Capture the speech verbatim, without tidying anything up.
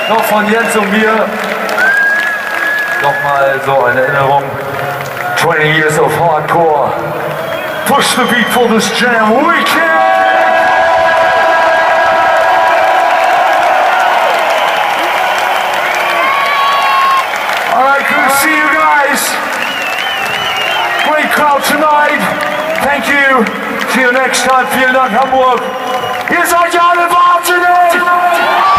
noch von Jens und mir nochmal so eine Erinnerung. twenty years of hardcore. Push the beat for this jam weekend. Alright, good to see you guys. Great crowd tonight. Thank you. See you next time. Vielen Dank, Hamburg. Ihr seid ja alle wahnsinnig.